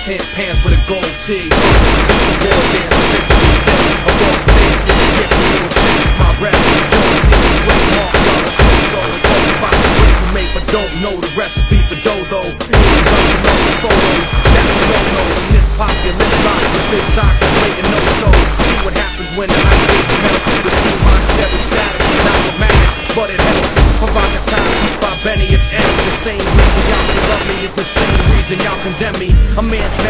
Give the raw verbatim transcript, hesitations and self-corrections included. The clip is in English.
tan pants with a gold tee. It's a war dance, a victory step. A raw stance, if you get me, it'll change my rep. Don't see the trademark, y'all are so so. And talk about the break we make, but don't know the recipe for dough. Ain't enough to know the photos, that's a no-no. In this popular rock with big socks and waiting no show. See what happens when the ice age melts. The sea monetary status is not what matters, but it helps. Provocateur, by Benny, if any. The same reason y'all can love me is the same reason y'all condemn me. A man's